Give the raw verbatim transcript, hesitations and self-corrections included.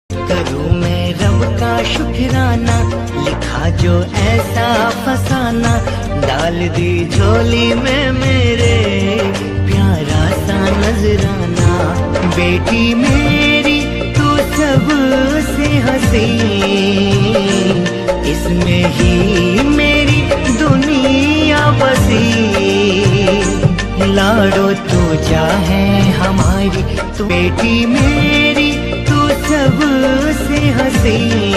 करूँ मैं रब का शुक्राना, लिखा जो ऐसा फसाना, डाल दी झोली में मेरे प्यारा सा नजराना। बेटी मेरी तू सबसे हंसी, इसमें ही मेरी दुनिया बसी। लाडो तू चाहे हमारी, तू बेटी मेरी तू सबसे हंसी।